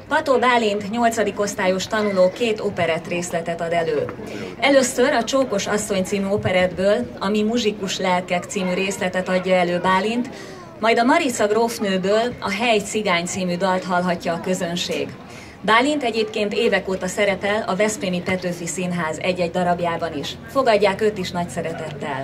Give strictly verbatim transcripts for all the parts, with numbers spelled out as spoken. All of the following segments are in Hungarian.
Pató Bálint nyolcadik osztályos tanuló két operett részletet ad elő. Először a Csókos asszony című operettből a Mi muzsikus lelkek című részletet adja elő Bálint, majd a Marica grófnőből a Hely cigány című dalt hallhatja a közönség. Bálint egyébként évek óta szerepel a Veszprémi Petőfi Színház egy-egy darabjában is. Fogadják őt is nagy szeretettel!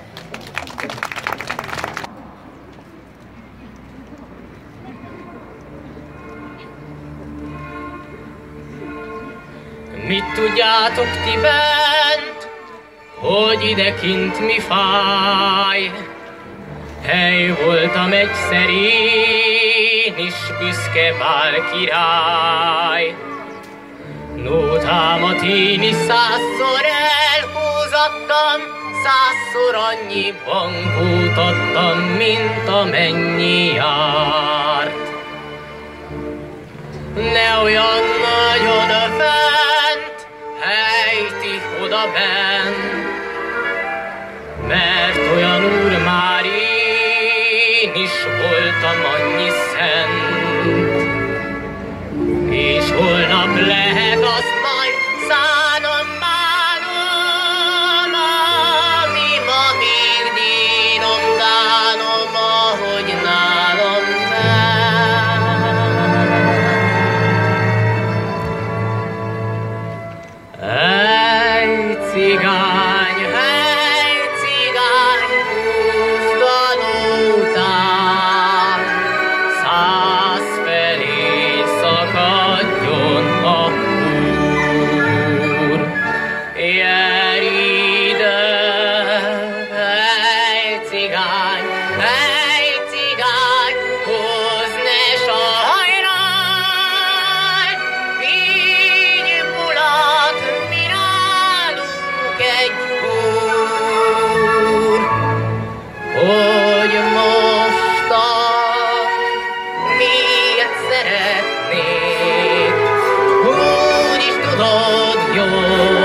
Mit tudjátok ti bent, hogy idekint mi fáj? Hely voltam egyszer én is, büszke bál király. Nótámat én is százszor elhúzattam, százszor annyi bankót adtam, mint amennyi járt. Ne olyan nagy odafent, hely ti oda bent, mert olyan úr már én is voltam annyi szent. És holnap lehet azt majd szánom bánom, ami ma még dínom dánom, ahogy nálam Hely cigány, hely cigány, húzd a nótát, száz felé szakadjon a húr. Járj ide, hely cigány, hely cigány, hozd ne sajnálj, vigy mulat, mi nálunk egy úr, hogy mostan miért szeretnék, úgy is tudod jól,